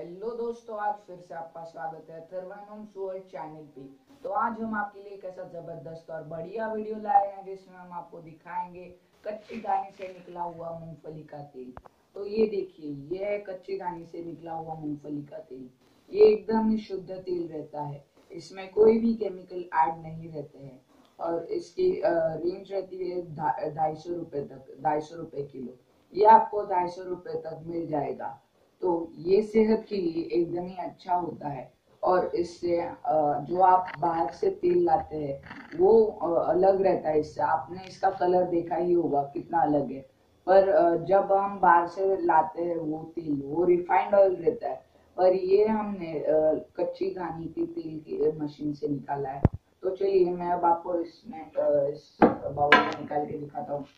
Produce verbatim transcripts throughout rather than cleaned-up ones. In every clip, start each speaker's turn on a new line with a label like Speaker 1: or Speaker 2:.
Speaker 1: Hello दोस्तों, आज फिर से आपका स्वागत है थर्वाइनम वर्ल्ड चैनल पे। तो आज हम आपके लिए एक ऐसा जबरदस्त और बढ़िया वीडियो लाए हैं जिसमें हम आपको दिखाएंगे कच्ची घानी से निकला हुआ मूंगफली का तेल। तो ये देखिए, ये है कच्ची घानी से निकला हुआ मूंगफली का तेल। ये एकदम ही शुद्ध तेल रहता है, इसमें कोई भी केमिकल ऐड नहीं रहते हैं और इसकी रेंज रहती है ढाई सौ रुपये तक, ढाई सौ रुपये किलो। ये आपको ढाई सौ रुपये तक मिल जाएगा। तो ये सेहत के लिए एकदम ही अच्छा होता है। और इससे जो आप बाहर से तेल लाते हैं वो अलग रहता है। इससे आपने इसका कलर देखा ही होगा कितना अलग है। पर जब हम बाहर से लाते हैं वो तेल, वो रिफाइंड ऑयल रहता है। पर ये हमने कच्ची घानी की तेल की मशीन से निकाला है। तो चलिए मैं अब आपको इसमें इस बाउल में निकाल के दिखाता हूँ।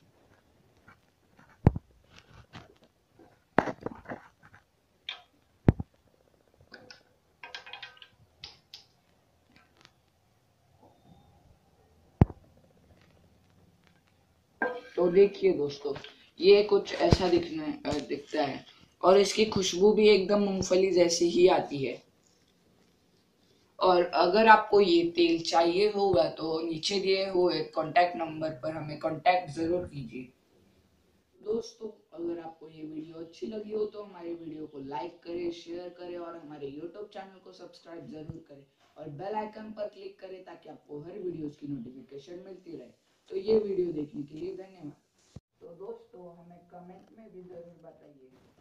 Speaker 1: तो देखिए दोस्तों, ये कुछ ऐसा दिखने दिखता है और इसकी खुशबू भी एकदम मूंगफली जैसी ही आती है। और अगर आपको ये तेल चाहिए होगा तो नीचे दिए हुए कॉन्टैक्ट नंबर पर हमें कॉन्टैक्ट जरूर कीजिए। दोस्तों, अगर आपको ये वीडियो अच्छी लगी हो तो हमारे वीडियो को लाइक करें, शेयर करें और हमारे यूट्यूब चैनल को सब्सक्राइब जरूर करें और बेल आइकन पर क्लिक करें ताकि आपको हर वीडियोस की नोटिफिकेशन मिलती रहे। तो ये वीडियो देखने के लिए धन्यवाद। तो दोस्तों, हमें कमेंट में भी जरूर बताइए